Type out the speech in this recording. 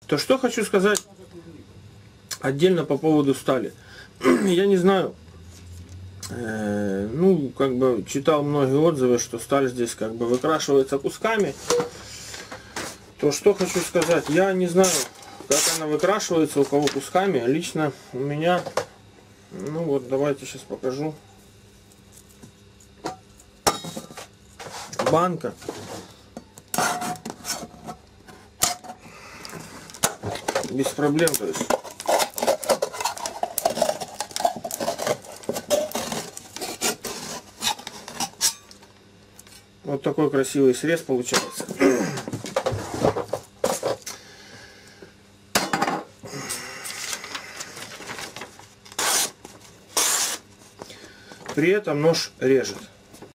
То что хочу сказать отдельно по поводу стали. Я не знаю, ну, как бы читал многие отзывы, что сталь здесь как бы выкрашивается кусками. То что хочу сказать, я не знаю, как она выкрашивается, у кого кусками. Лично у меня, ну вот давайте сейчас покажу. Банка. Без проблем, то есть. Вот такой красивый срез получается. При этом нож режет.